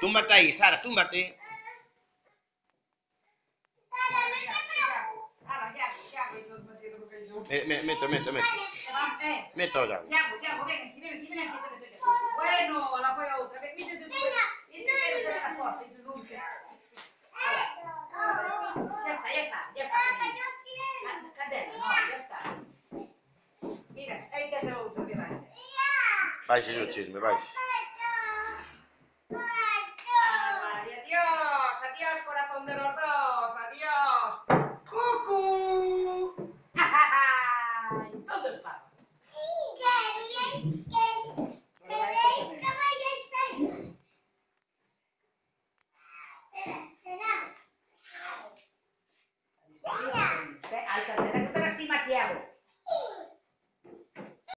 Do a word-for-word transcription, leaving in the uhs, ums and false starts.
Túmbate aí, Sara, túmbate. Meto, meto, meto. Meto ya. Yago, Yago, ven aquí, ven aquí, ven aquí. Bueno, la fue a otra. Métete después. Este quiere tener la corta, eso nunca. Ya está, ya está, ya está. Cadena, no, ya está. Mira, ahí te hace otro delante. Vai, señor Chisme, vai.